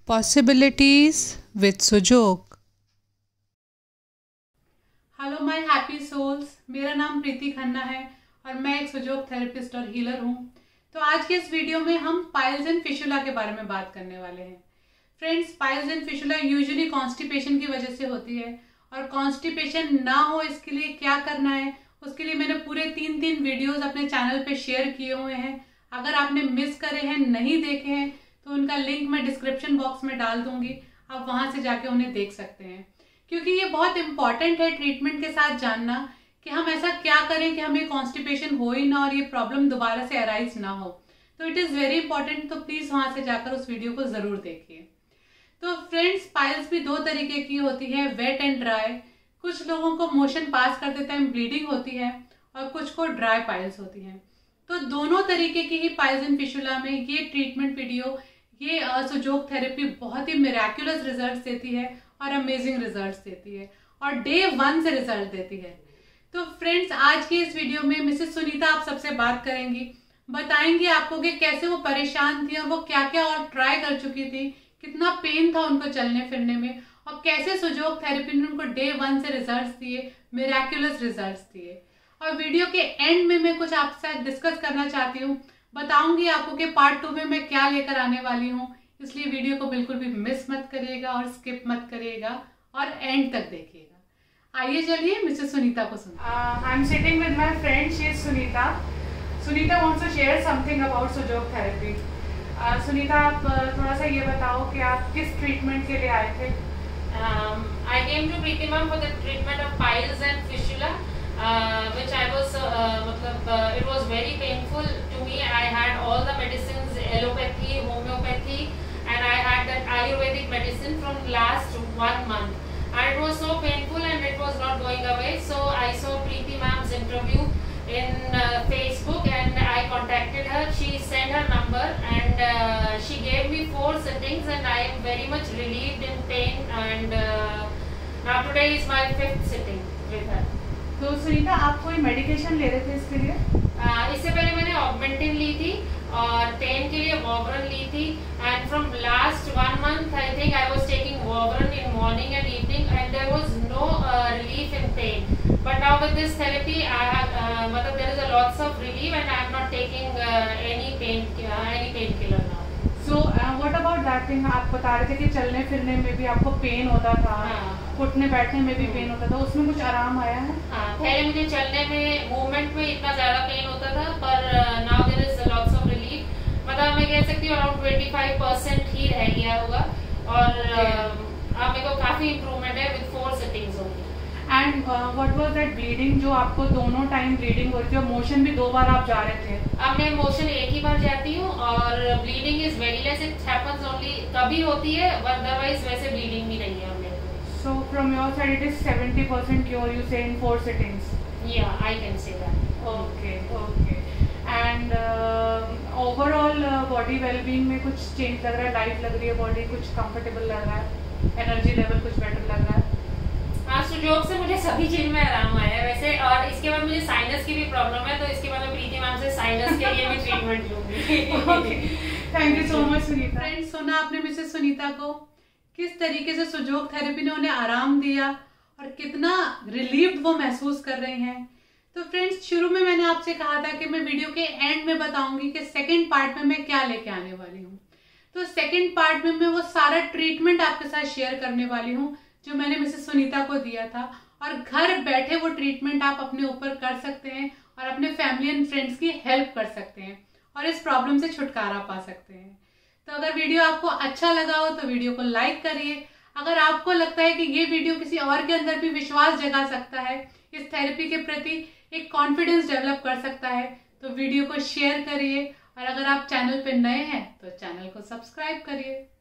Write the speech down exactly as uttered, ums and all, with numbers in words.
Possibilities with Sujog. Hello my happy souls, मेरा नाम प्रीति खन्ना है और मैं एक सुजोग थेरेपिस्ट और हीलर हूँ। तो आज के इस वीडियो में हम पाइल्स एंड फिशुला के बारे में बात करने वाले हैं। Friends, piles and fistula usually constipation की वजह से होती है और कॉन्स्टिपेशन ना हो इसके लिए क्या करना है, उसके लिए मैंने पूरे तीन तीन वीडियोस अपने चैनल पे शेयर किए हुए हैं। अगर आपने मिस करे हैं, नहीं देखे हैं, तो उनका लिंक मैं डिस्क्रिप्शन बॉक्स में डाल दूंगी, आप वहां से जाके उन्हें देख सकते हैं। क्योंकि ये बहुत इंपॉर्टेंट है ट्रीटमेंट के साथ जानना कि हम ऐसा क्या करें कि हमें कॉन्स्टिपेशन हो ही ना और ये प्रॉब्लम दोबारा से अराइज ना हो। तो इट इज़ वेरी इंपॉर्टेंट, तो प्लीज़ वहां से जाकर उस वीडियो को ज़रूर देखिए। तो फ्रेंड्स, पाइल्स भी दो तरीके की होती है, वेट एंड ड्राई। कुछ लोगों को मोशन पास करते टाइम ब्लीडिंग होती है और कुछ को ड्राई पाइल्स होती हैं। तो दोनों तरीके की ही पाइल्स एंड फिशुला में ये ट्रीटमेंट वीडियो, ये सुजोग थेरेपी बहुत ही मिराक्युलस रिजल्ट्स देती है और अमेजिंग रिजल्ट्स देती है और डे वन से रिजल्ट देती है। तो फ्रेंड्स, आज की इस वीडियो में मिसेस सुनीता आप सबसे बात करेंगी, बताएंगी आपको कि कैसे वो परेशान थी और वो क्या क्या और ट्राई कर चुकी थी, कितना पेन था उनको चलने फिरने में और कैसे सुजोग थेरेपी ने उनको डे वन से रिजल्ट्स दिए, मिराक्युलस रिजल्ट्स दिए। और वीडियो के एंड में मैं कुछ आपसे डिस्कस करना चाहती हूँ, बताऊंगी आपको कि पार्ट टू में मैं क्या लेकर आने वाली हूँ। इसलिए वीडियो को बिल्कुल भी मिस मत करिएगा और स्किप मत करिएगा और एंड तक देखिएगा। आइए चलिए मिसेस सुनीता को सुनते हैं। I am sitting with my friend, she is Sunita. Sunita wants to share something about Sujog therapy. Sunita, आप थोड़ा सा ये बताओ कि आप किस ट्रीटमेंट के लिए आए थे? Um, I came to Preeti Ma'am for the treatment of piles and fistula, uh, which I was, uh, matlab, uh, it was very painful to me. I had all the medicines, allopathy, homeopathy, and I had that Ayurvedic medicine from last one month. And it was so painful and it was not going away. So I saw Preeti Ma'am's interview in uh, Facebook and I contacted her. She sent her number and uh, she gave me four sittings and I am very much relieved in pain and uh, now today is my fifth sitting with her. तो सुनीता, आप कोई medication ले रहे थे इसके लिए? uh, इससे पहले मैंने ऑगमेंटिन ली थी और पेन के लिए वॉबरन ली थी and from last one month I think I was taking Voveran in morning and evening and there was no relief in pain. But now with this therapy, I have, uh, मतलब there is a lots of relief and I am not taking uh, any pain uh, any painkiller now. So uh, what about that thing? आप बता रहे थे कि चलने फिरने में भी आपको पेन होता था, हाँ. उठने बैठने में भी पेन होता था, उसमें कुछ आराम आया है? हाँ, पहले मुझे चलने में, मूवमेंट में इतना ज्यादा पेन होता था, पर now there is lots of relief. मतलब मैं कह सकती हूँ अराउंड ट्वेंटी फाइव परसेंट ही रह गया होगा और अब मेरे को काफी इम्प्रूवमेंट है विद फोर सिटिंग्स होगी. And what was that bleeding, जो आपको दोनों टाइम ब्लीडिंग हो रही थी और मोशन भी दो बार आप जा रहे थे? अब मैं मोशन एक ही बार जाती हूँ और bleeding is very less, it happens only कभी होती है, अदरवाइज वैसे ब्लीडिंग भी नहीं है हमें. So from your side it is seventy percent cure, you say in four sittings? या I can say that. Okay okay. And overall body wellbeing में कुछ चेंज लग रहा है? लाइट लग रही है बॉडी, कुछ कंफर्टेबल लग रहा है, एनर्जी लेवल कुछ बेटर लग रहा है? हाँ, सुजोग से मुझे सभी चीज में आराम आया है वैसे. और इसके बाद मुझे साइनस की भी प्रॉब्लम है, तो इसके बाद मैं प्रीति मैम से साइनस के लिए भी ट्रीटमेंट लूंगी. Thank you so much Sunita. Friends, सुना आपने मिसेस सुनीता को, किस तरीके से सुजोग थेरेपी ने उन्हें आराम दिया और कितना रिलीव्ड वो महसूस कर रही हैं. तो फ्रेंड्स, शुरू में मैंने आपसे कहा था कि मैं वीडियो के एंड में बताऊंगी कि सेकेंड पार्ट में मैं क्या लेके आने वाली हूँ. तो सेकेंड पार्ट में मैं वो सारा ट्रीटमेंट आपके साथ शेयर करने वाली हूँ जो मैंने मिसेस सुनीता को दिया था, और घर बैठे वो ट्रीटमेंट आप अपने ऊपर कर सकते हैं और अपने फैमिली एंड फ्रेंड्स की हेल्प कर सकते हैं और इस प्रॉब्लम से छुटकारा पा सकते हैं. तो अगर वीडियो आपको अच्छा लगा हो तो वीडियो को लाइक करिए. अगर आपको लगता है कि ये वीडियो किसी और के अंदर भी विश्वास जगा सकता है, इस थेरेपी के प्रति एक कॉन्फिडेंस डेवलप कर सकता है, तो वीडियो को शेयर करिए. और अगर आप चैनल पे नए हैं तो चैनल को सब्सक्राइब करिए.